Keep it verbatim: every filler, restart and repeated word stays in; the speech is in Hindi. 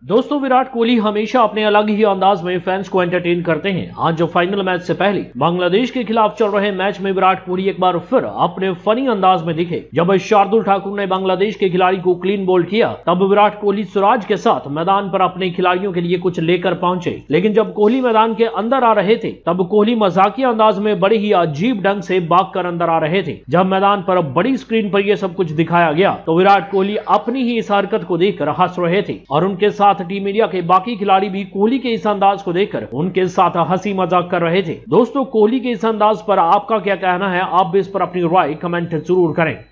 दोस्तों, विराट कोहली हमेशा अपने अलग ही अंदाज में फैंस को एंटरटेन करते हैं। आज जो फाइनल मैच से पहले बांग्लादेश के खिलाफ चल रहे मैच में विराट कोहली एक बार फिर अपने फनी अंदाज में दिखे। जब शार्दुल ठाकुर ने बांग्लादेश के खिलाड़ी को क्लीन बोल्ड किया, तब विराट कोहली सिराज के साथ मैदान पर अपने खिलाड़ियों के लिए कुछ लेकर पहुंचे। लेकिन जब कोहली मैदान के अंदर आ रहे थे, तब कोहली मजाकिया अंदाज में बड़े ही अजीब ढंग से भाग कर अंदर आ रहे थे। जब मैदान पर बड़ी स्क्रीन पर यह सब कुछ दिखाया गया, तो विराट कोहली अपनी ही इस हरकत को देखकर हंस रहे थे और उनके साथ टीम इंडिया के बाकी खिलाड़ी भी कोहली के इस अंदाज को देखकर उनके साथ हंसी मजाक कर रहे थे। दोस्तों, कोहली के इस अंदाज पर आपका क्या कहना है? आप भी इस पर अपनी राय कमेंट जरूर करें।